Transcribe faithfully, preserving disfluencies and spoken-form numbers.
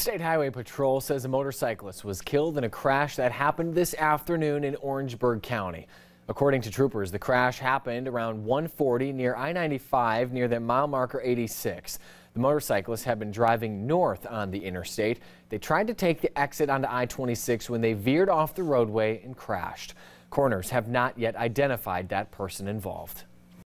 State Highway Patrol says a motorcyclist was killed in a crash that happened this afternoon in Orangeburg County. According to troopers, the crash happened around one forty near I ninety-five near the mile marker eighty-six. The motorcyclists had been driving north on the interstate. They tried to take the exit onto I twenty-six when they veered off the roadway and crashed. Coroners have not yet identified that person involved.